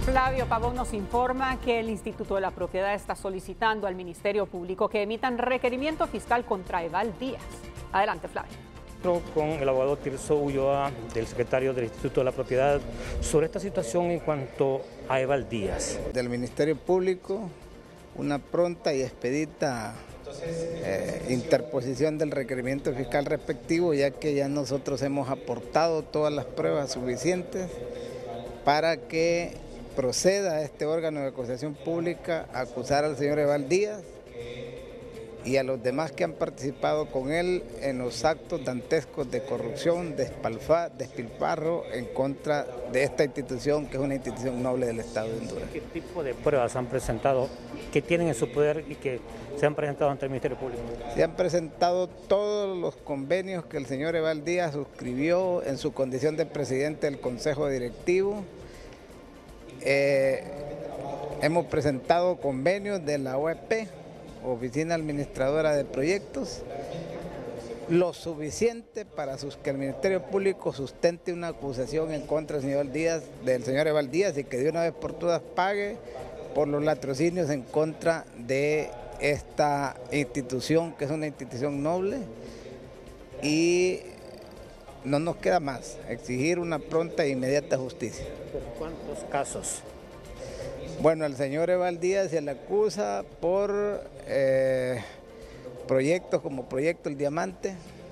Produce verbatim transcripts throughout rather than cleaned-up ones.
Flavio Pavón nos informa que el Instituto de la Propiedad está solicitando al Ministerio Público que emitan requerimiento fiscal contra Eval Díaz. Adelante, Flavio. Con el abogado Tirso Ulloa, del secretario del Instituto de la Propiedad, sobre esta situación en cuanto a Eval Díaz. Del Ministerio Público, una pronta y expedita eh, interposición del requerimiento fiscal respectivo, ya que ya nosotros hemos aportado todas las pruebas suficientes para que proceda a este órgano de acusación pública a acusar al señor Eval Díaz y a los demás que han participado con él en los actos dantescos de corrupción, despilfarro en contra de esta institución, que es una institución noble del Estado de Honduras. ¿Qué tipo de pruebas han presentado, que tienen en su poder y que se han presentado ante el Ministerio Público? Se han presentado todos los convenios que el señor Eval Díaz suscribió en su condición de presidente del Consejo Directivo. Eh, hemos presentado convenios de la O E P, Oficina Administradora de Proyectos, lo suficiente para que el Ministerio Público sustente una acusación en contra del señor Díaz, del señor Eval Díaz, y que de una vez por todas pague por los latrocinios en contra de esta institución, que es una institución noble, y no nos queda más, exigir una pronta e inmediata justicia. ¿Por cuántos casos? Bueno, el señor Eval Díaz se le acusa por eh, proyectos como Proyecto El Diamante,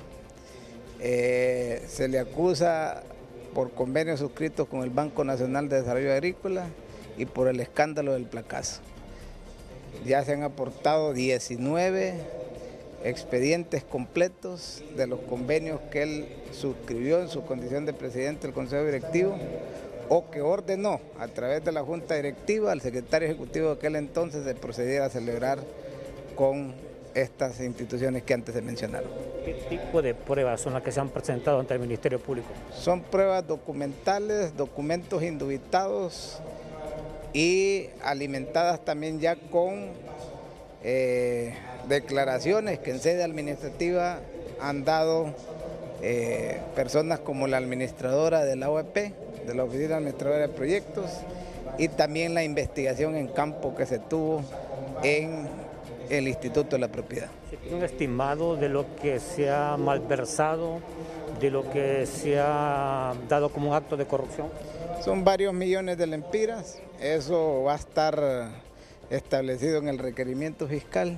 eh, se le acusa por convenios suscritos con el Banco Nacional de Desarrollo Agrícola y por el escándalo del placazo. Ya se han aportado diecinueve expedientes completos de los convenios que él suscribió en su condición de presidente del Consejo Directivo o que ordenó a través de la Junta Directiva al secretario ejecutivo de aquel entonces de proceder a celebrar con estas instituciones que antes se mencionaron. ¿Qué tipo de pruebas son las que se han presentado ante el Ministerio Público? Son pruebas documentales, documentos indubitados y alimentadas también ya con eh, declaraciones que en sede administrativa han dado eh, personas como la administradora de la O E P, de la Oficina Administradora de Proyectos, y también la investigación en campo que se tuvo en el Instituto de la Propiedad. ¿Se tiene un estimado de lo que se ha malversado, de lo que se ha dado como un acto de corrupción? Son varios millones de lempiras, eso va a estar establecido en el requerimiento fiscal.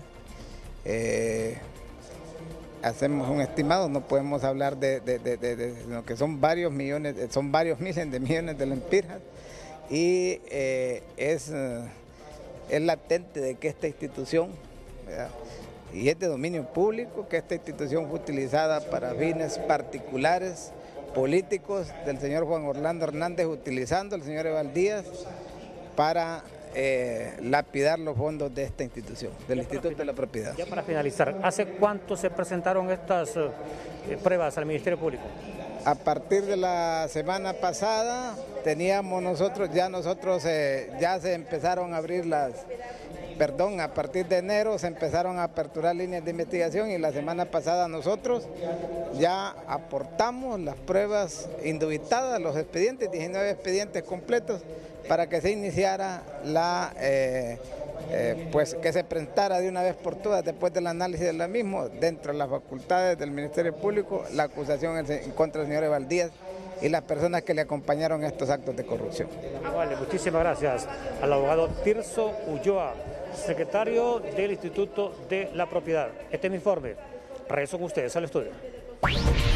Eh, hacemos un estimado, no podemos hablar de, de, de, de, de sino que son varios millones, son varios miles de millones de lempiras, y eh, es, es latente de que esta institución, ¿verdad?, y es de dominio público, que esta institución fue utilizada para fines particulares, políticos del señor Juan Orlando Hernández, utilizando al señor Eval Díaz para Eh, lapidar los fondos de esta institución, del Instituto de la Propiedad. Ya para finalizar, ¿hace cuánto se presentaron estas eh, pruebas al Ministerio Público? A partir de la semana pasada teníamos nosotros, ya nosotros eh, ya se empezaron a abrir las, perdón, a partir de enero se empezaron a aperturar líneas de investigación, y la semana pasada nosotros ya aportamos las pruebas indubitadas, los expedientes, diecinueve expedientes completos, para que se iniciara la, eh, eh, pues que se presentara de una vez por todas, después del análisis de la misma, dentro de las facultades del Ministerio Público, la acusación en contra del señor Eval Díaz y las personas que le acompañaron a estos actos de corrupción. Vale, muchísimas gracias al abogado Tirso Ulloa, secretario del Instituto de la Propiedad. Este es mi informe. Regreso con ustedes al estudio.